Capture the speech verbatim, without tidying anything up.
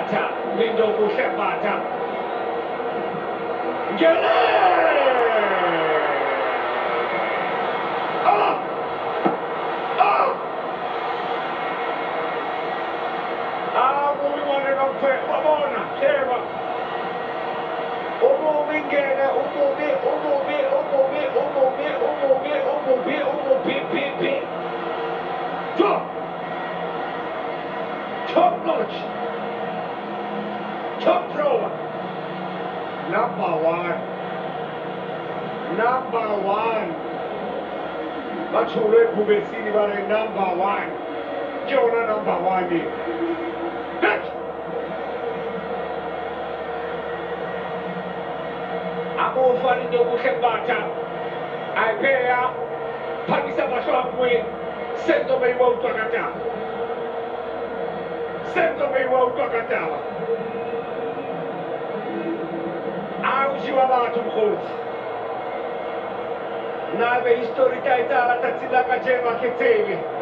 Bata, Lindo Busha Bata. Get it! Oh! Oh! Ah, we wanted to play. Come on, Sarah. Umo Mingena, Umo Bi, Umo Bi, Umo Bi, Umo Bi, Umo Bi, Umo Bi, Umo Bi, Bi, Bi. Top! Top notch! Top thrower! Number one! Number one! Machule Pubesini vale number one! Jonah number one here! Next! Amo fani do Bushebata. Aipea. Pagisa Bashopwe. Sendo me wo Tokata. Sendo me wo Tokata. Auzi wabatu mkhuz. Nave historika itala tatsila kajema ketele.